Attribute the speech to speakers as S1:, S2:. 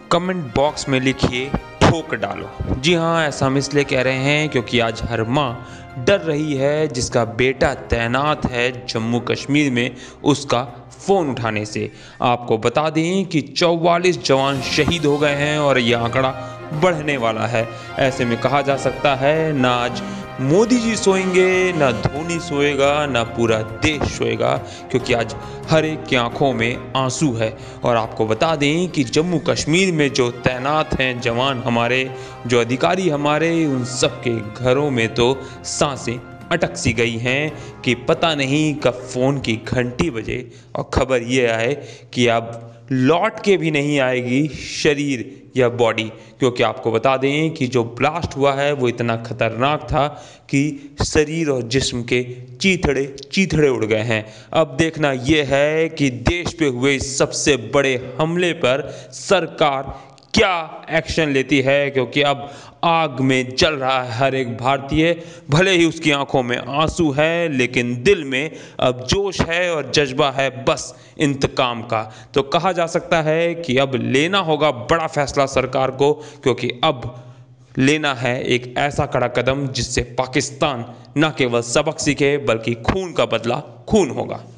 S1: Comment box में लिखिए ठोक डालो। जी हाँ, ऐसा हम इसलिए कह रहे हैं क्योंकि आज हर माँ डर रही है जिसका बेटा तैनात है जम्मू कश्मीर में उसका फ़ोन उठाने से। आपको बता दें कि 44 जवान शहीद हो गए हैं और यह आंकड़ा बढ़ने वाला है। ऐसे में कहा जा सकता है ना आज मोदी जी सोएंगे, ना धोनी सोएगा, ना पूरा देश सोएगा, क्योंकि आज हर एक की आंखों में आंसू है। और आपको बता दें कि जम्मू कश्मीर में जो तैनात हैं जवान हमारे, जो अधिकारी हमारे, उन सब के घरों में तो सांसें अटक सी गई हैं कि पता नहीं कब फ़ोन की घंटी बजे और खबर ये आए कि अब लौट के भी नहीं आएगी शरीर या बॉडी। क्योंकि आपको बता दें कि जो ब्लास्ट हुआ है वो इतना खतरनाक था कि शरीर और जिस्म के चीथड़े चीथड़े उड़ गए हैं। अब देखना यह है कि देश पे हुए इस सबसे बड़े हमले पर सरकार क्या एक्शन लेती है, क्योंकि अब आग में जल रहा है हर एक भारतीय। भले ही उसकी आंखों में आंसू है, लेकिन दिल में अब जोश है और जज्बा है बस इंतकाम का। तो कहा जा सकता है कि अब लेना होगा बड़ा फैसला सरकार को, क्योंकि अब लेना है एक ऐसा कड़ा कदम जिससे पाकिस्तान न केवल सबक सीखे बल्कि खून का बदला खून होगा।